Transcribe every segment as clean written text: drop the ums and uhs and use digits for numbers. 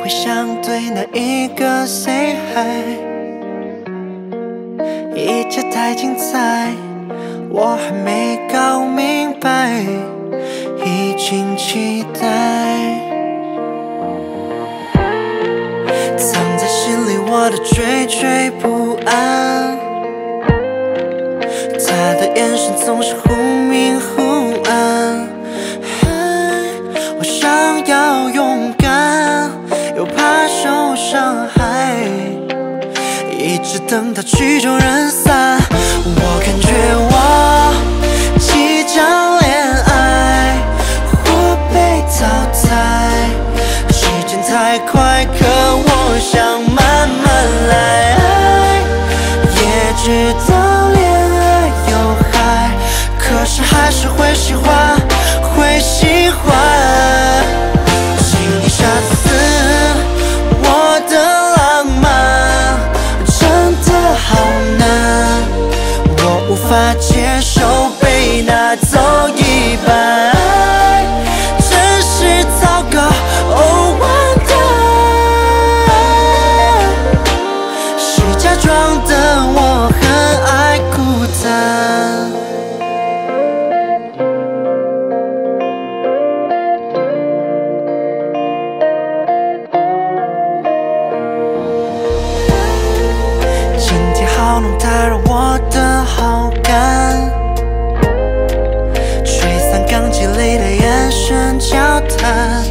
会想对那一个 say hi， 一切太精彩，我还没搞明白，已经期待。藏在心里我的惴惴不安，他的眼神总是忽明忽暗。我想要勇敢，又怕受伤害，一直等到曲终人散。我感觉我即将恋爱或被淘汰，时间太快，可我想慢慢来。也知道恋爱有害，可是还是会喜欢，会喜欢。请你杀死我的浪漫，真的好难，我无法接受被拿走一半，真是糟糕，哦完蛋，是假装的我很爱孤单。今天好冷，打扰我的好感，吹散刚积累的眼神交谈。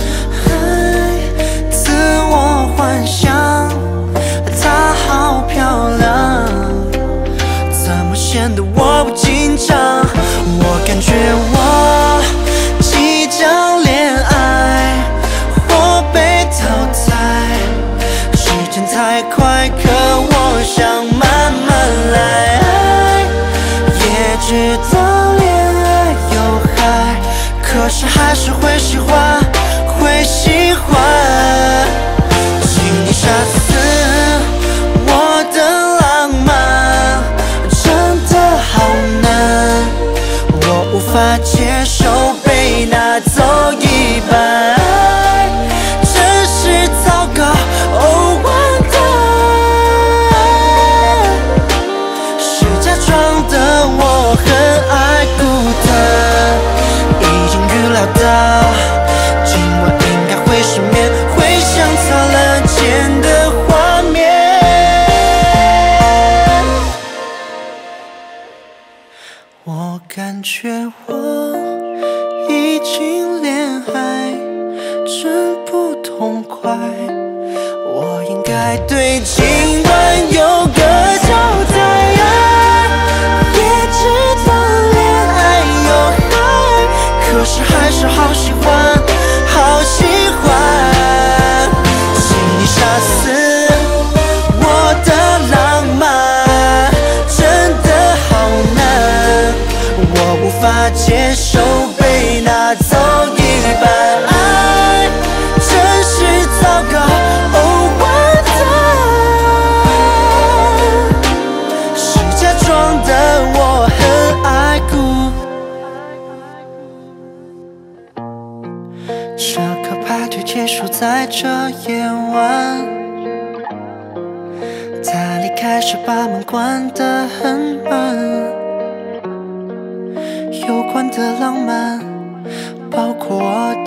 自我幻想她好漂亮，怎么显得我不紧张？我感觉我即将恋爱或被淘汰，时间太快，可我想慢慢来。也知道恋爱有害，可是还是会喜欢，会喜欢。请你杀死我的浪漫，真的好难，我无法接受被拿走一半，真是糟糕，哦完蛋，是假装的我很爱孤单。已经预料到今晚应该会失眠，会想擦了肩的画面。我感觉我已经恋爱，真不痛快，我应该对今晚有个交代。也知道恋爱有害，可是还是好喜欢，好喜欢。请你杀死我的浪漫，真的好难，我无法接受被拿走一半，爱真是糟糕，哦完蛋，是假装的我很爱孤。这个派对结束在这夜晚，他离开时把门关得很慢，有关的浪漫包括我